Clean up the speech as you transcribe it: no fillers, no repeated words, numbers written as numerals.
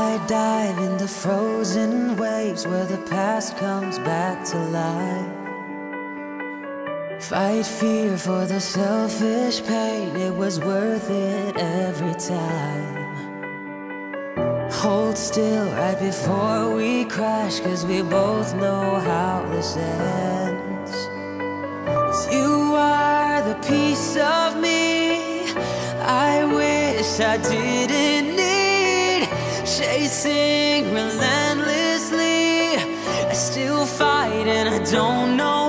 I dive in the frozen waves where the past comes back to life. Fight fear for the selfish pain, it was worth it every time. Hold still right before we crash, 'cause we both know how this ends. 'Cause you are the piece of me I wish I didn't need. Chasing relentlessly, I still fight and I don't know